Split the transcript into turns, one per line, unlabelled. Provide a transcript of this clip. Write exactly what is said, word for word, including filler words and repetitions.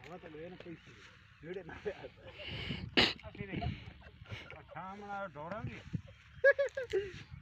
ਹਵਾ ਤਾਂ ਗਏ ਨਾ ਕੋਈ ਜਿਹੜੇ ਨਾ ਪਿਆ ਅਸੀਂ ਨਹੀਂ ਸ਼ਾਮ ਨਾਲ ਦੌੜਾਂਗੇ